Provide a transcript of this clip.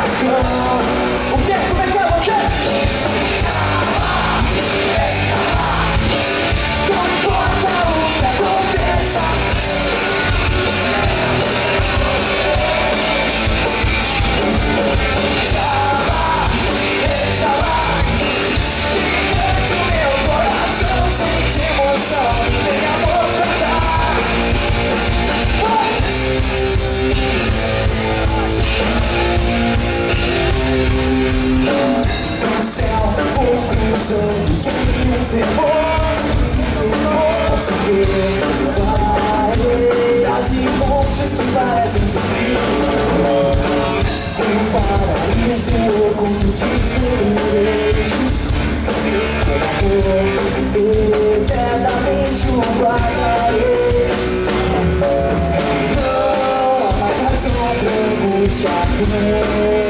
O que? Como é que é você? Não importa o que aconteça. Deixa lá. Gigante o meu coração, sente emoção. Tem amor pra dar. No céu, fogo nos olhos, sem temor. Posso ver areias e monstros que parecem sofrer. Um paraíso oculto de desejos. Eternamente o guardarei. Não há razão pra angústia.